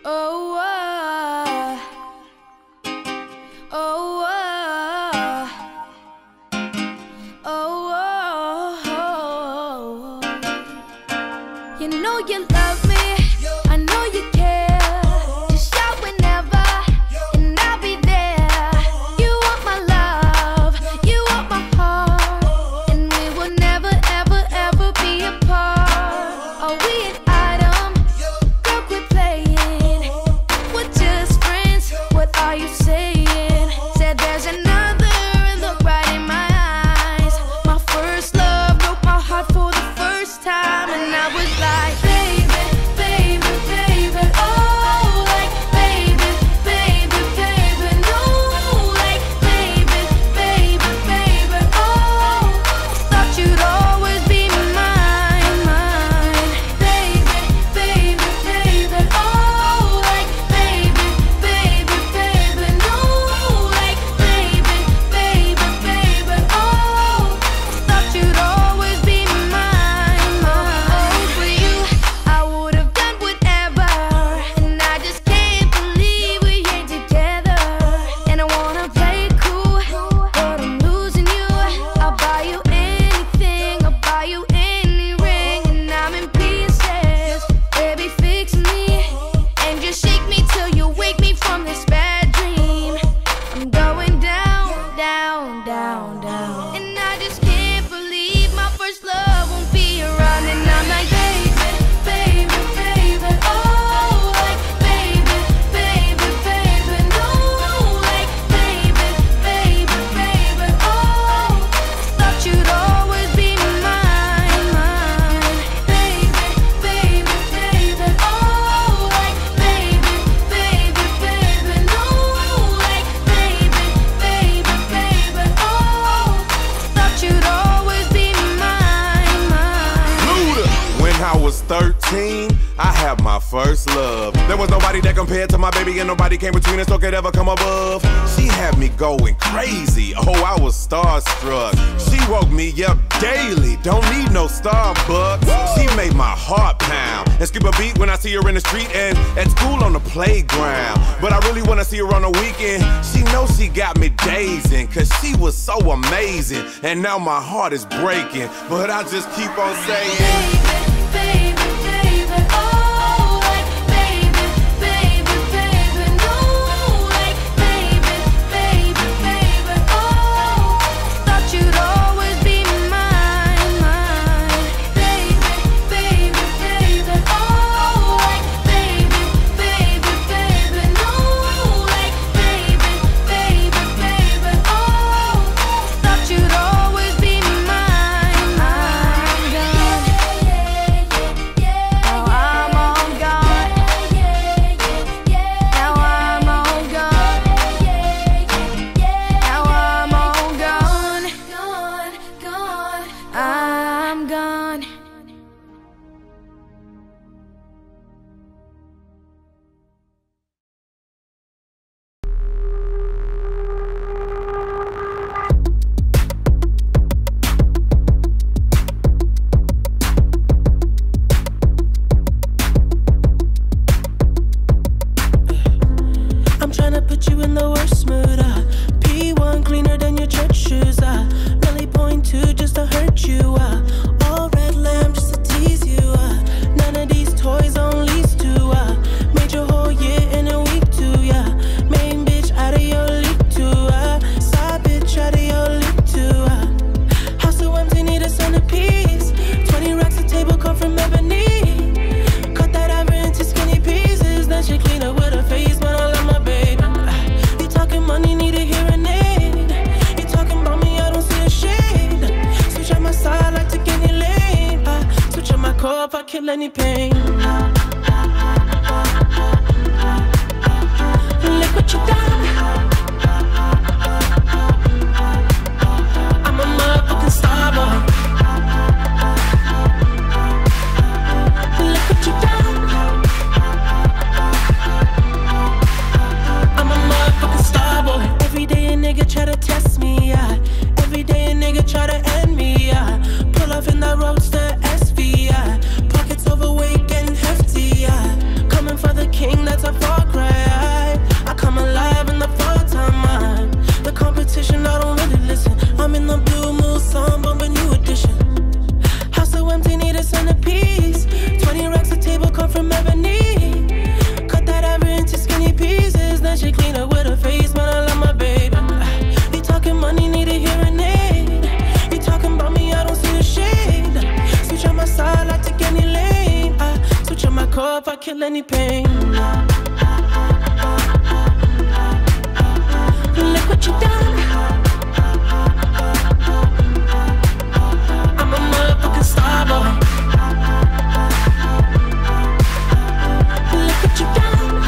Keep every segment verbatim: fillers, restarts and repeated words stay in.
Oh, oh, oh, oh, oh, oh. You know you love me, I know you care. Just shout whenever, and I'll be there. You want my love, you want my heart, and we will never, ever, ever be apart. Are we an item? Girl, quit playing. We're just friends, what are you saying? Said there's another look right in my eyes. My first love broke my heart for the first time, and I was like, baby, baby, baby, oh, like, baby, baby, baby, no, like, baby, baby, baby, oh, thought you'd always be mine, mine, baby, baby, baby, oh, like, baby, baby, baby, no, like, baby, baby, baby, oh, thought you'd always be mine, mine. For you, I would have done whatever, and I just can't believe we ain't together. And I wanna play it cool, but I'm losing you. I'll buy you anything, I'll buy you any ring, and I'm in pieces. Baby, fix me, and just shake me till you wake me from this bad dream. I'm going down, down, down, down, and I just can't believe my first love won't be around. And I'm like, baby, baby, baby, oh, like, baby, baby, baby, no, like, baby, baby, baby, oh, thought you'd always be mine, mine, baby, baby, baby, oh, like, baby, baby, baby, no, like, baby, baby, baby, oh, thought you'd always be mine, mine. Luda. When I was thirteen, I had my first love. There was nobody that compared to my baby, and nobody came between us or could ever come above. She had me going crazy. Oh, I was starstruck. She woke me up daily. Don't need no Starbucks. She made my heart pound and skip a beat when I see her in the street and at school on the playground. But I really wanna see her on the weekend. She knows she got me dazing, cause she was so amazing. And now my heart is breaking, but I just keep on saying, Baby, baby, oh, like, baby, baby, baby, no, like, baby, baby, baby, oh, thought you'd always be mine, mine, baby, baby, baby, oh, like, baby, baby, baby, no, like, baby, baby, baby, oh, thought you'd always be mine, mine, gone. Now I'm all gone. Now I'm all gone. Now I'm all gone. Gone, gone. I'm gone. I'm tryna put you in the worst mood, uh. P one cleaner than your church shoes, uh. Really point two just to hurt you, uh. All red lamb just to tease you, uh. None of these toys on lease to, uh. Made your whole year in a week too, yeah. Main bitch out of your league too, uh. Side bitch out of your league too, uh. House so empty, need a centerpiece. Twenty racks a table come from ebony. Cut that ever into skinny pieces. Then she clean up with her face, but I love my baby. You talking money, need a hearing aid. You talking about me, I don't see a shade. Switch on my side, like take any lane. Uh, switch on my core if I kill any pain. Look what you done. I'm a motherfucking starboy. Look what you done. I'm a motherfucking starboy. Every day a nigga try to test me, yeah. Every day a nigga try to end me, yeah. Pull off in that roadster S V, yeah. Pockets overweight, getting hefty, yeah. Coming for the king, that's a if I kill any pain. Look what you done. I'm a motherfucking starboy. Look what you done.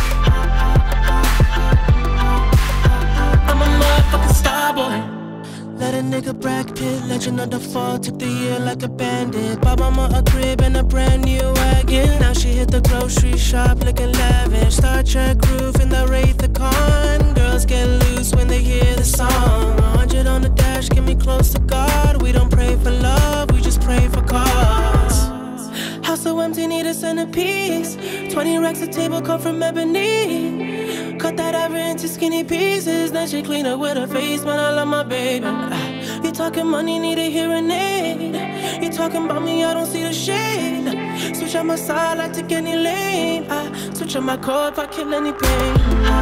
I'm a motherfucking starboy. Let a nigga Brad Pitt, legend of the fall, took the year like a bandit. Bought mama a crib and a brand new wagon. Now she hit the grocery shop looking lavish. Star Trek roof in the Wraith the Con. Girls get loose when they hear the song. one hundred on the dash, get me close to God. We don't pray for love, we just pray for cause. House so empty, need a centerpiece. twenty racks a table come from ebony. Cut that ever into skinny pieces. Then she clean up with her face, man, I love my baby. You talking money, need a hearing aid. You talking about me, I don't see the shade. Switch on my side, I take any lane. I switch on my core if I kill any pain.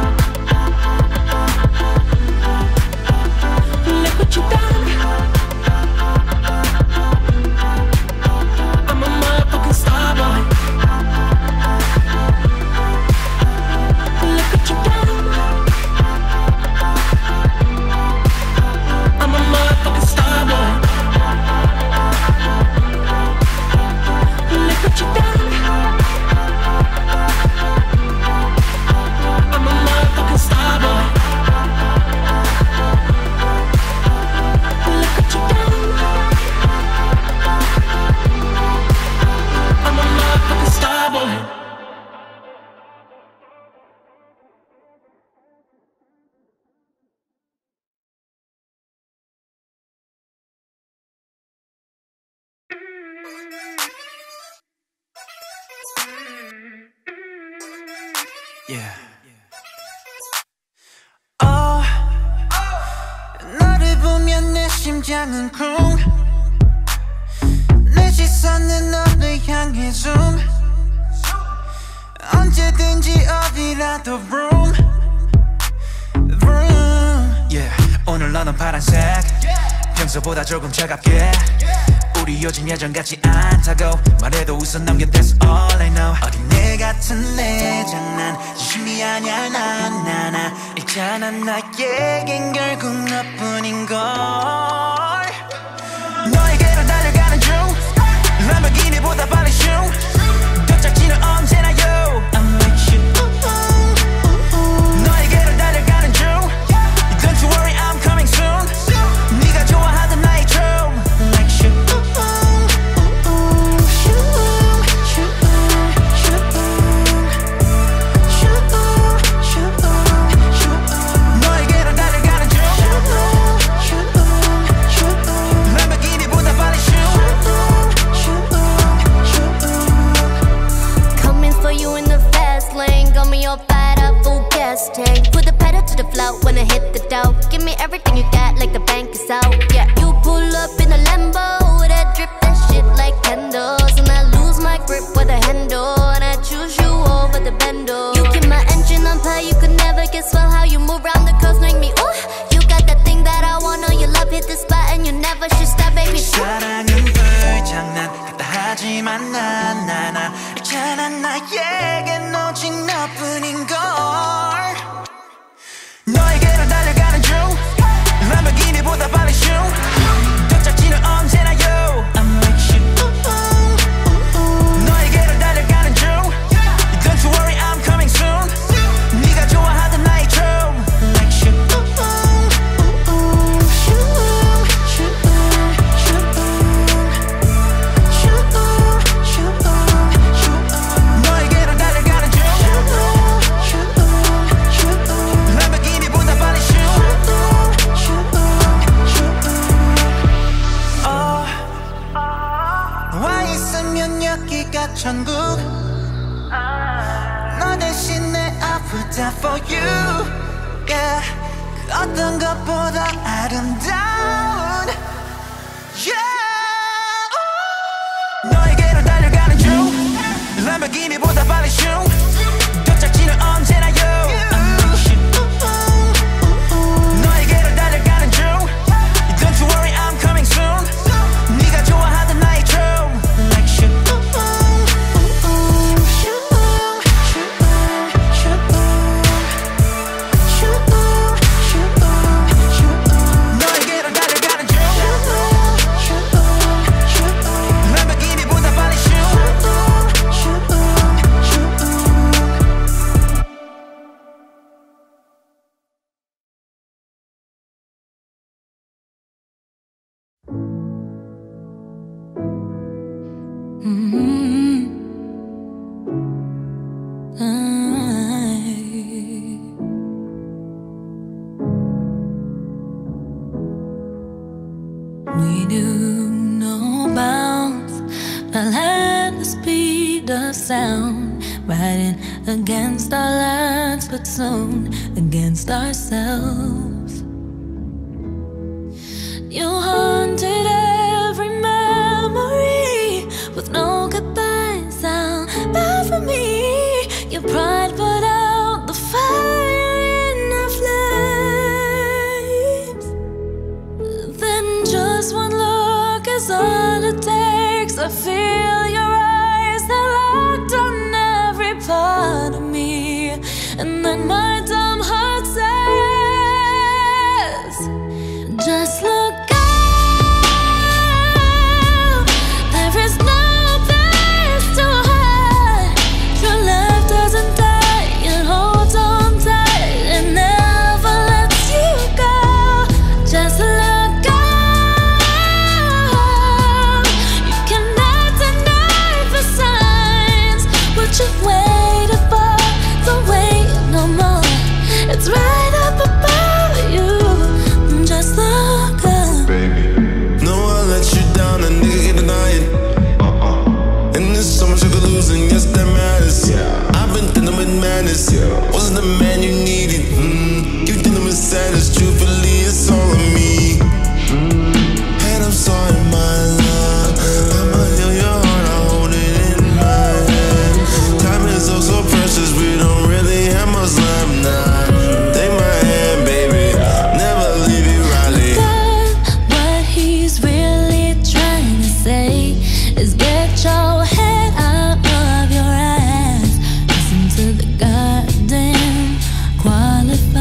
Look what you done. I'm a motherfucking starboy. Look what you done. I'm a motherfucking starboy. Look what you done. I'm a motherfucking starboy. Look what you done. I'm a motherfucking starboy. Yeah. Oh, 너를 보면 내 심장은 쿵. 내 시선은 너를 향해 zoom. 언제든지 어디라도 room, room. Yeah. 오늘 너는 파란색. 평소보다 조금 차갑게. 우리 요즘 예전 같지 않다고 말해도 웃어 넘겨 that's all I know. 어린애 같은 내 장난 진심이 아냐 나나나 있잖아 나에겐 결국 너뿐인걸. 너에게로 달려가는 중 람보르기니보다 빨리 슝 도착지는 언제나 you I'm with you. 너에게로 달려가는 중 Don't you worry I'm coming soon. 네가 좋아하던 나의 춤 like you. Put the pedal to the floor when I hit the dough. Give me everything you got like the bank is out. Yeah, you pull up in a Lambo that drip that shit like candles. And I lose my grip with a handle. And I choose you over the bando. You keep my engine on fire, you could never guess well how you move around the curves make me ooh. You got that thing that I want, know your love hit the spot and you never should stop, baby. 사랑은 불장난 같다 하지만 난 나나 있잖아 나에겐 오직 너뿐인걸. 너에게로 달려가는 중 람보르기니보다 빨리 슝 도착지는 언제나 you I'm with you. 너에게로 달려가는 중 Don't you worry I'm coming soon. 네가 좋아하던 나의 춤 like you. 너에게로 달려가는 중 람보르기니보다 빨리 슝 oh, 너와 있으면 여기가 천국. 너 대신에 I would die for you. Yeah, 그 어떤 것보다 아름다운 yeah. 너에게로 달려가는 중 람보르기니보다 빨리 슝 도착지는 언제나 you I'm with you. 너에게로 달려가는 중 Don't you worry I'm coming soon. 네가 좋아하던 나의 춤 like you. sound, riding against our lights, but soon against ourselves. You haunted every memory with no goodbye sound. Bad for me, your pride put out the fire in our flames. Then just one look is all it takes. I feel your eyes, they're locked on every part of me. And then my dumb heart says, just look out, there is no place to hide. Your love doesn't die, it holds on tight, it never lets you go. Just look out, you cannot deny the signs. What you waited for, don't wait no more. It's right up above you. Just look up. No, I let you down, a nigga can't deny it. Uh-uh. And there's so much you could lose, and yes, that matters. Yeah. I've been dealing with madness. Yeah. Wasn't the man you needed. Mm. You dealing with sadness. Truthfully, it's all on me. Mm. And I'm sorry, my love. I'ma heal your heart, I hold it in my hand. Time is oh so precious, we don't really have much left now. Take my hand, baby. Never leave you, Riley. What he's really trying to say is get your head out of your ass. Listen to the goddamn qualifier.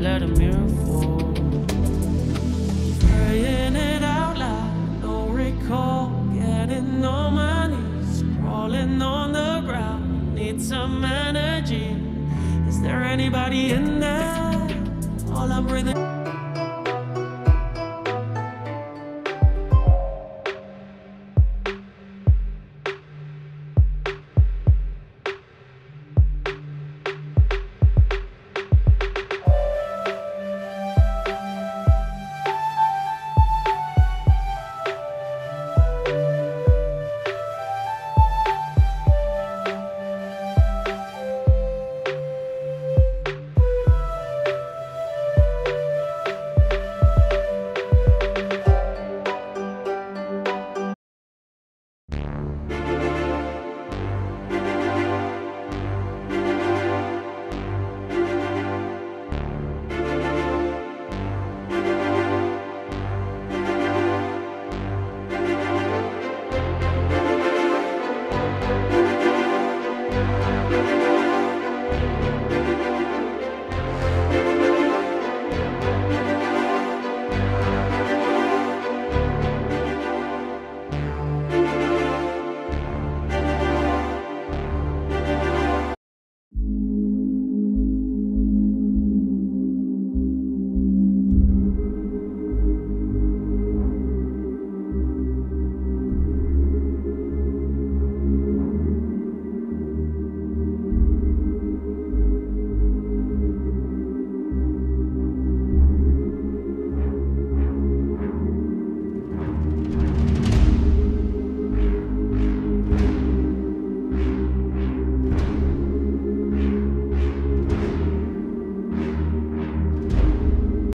let a mirror fall. Praying it out loud, no recall. Getting on my knees, crawling on the ground. Need some energy. Is there anybody in there? All I'm breathing.